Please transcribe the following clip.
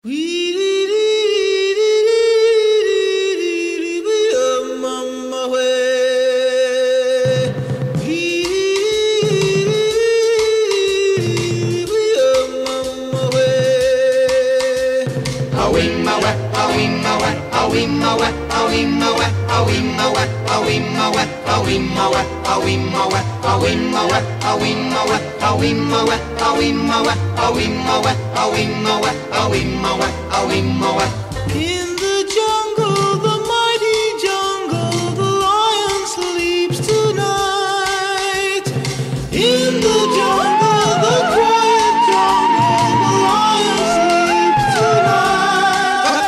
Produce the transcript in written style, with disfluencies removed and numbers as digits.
In the jungle, the mighty jungle, the lion sleeps tonight. In the jungle, the quiet jungle, the lion sleeps tonight.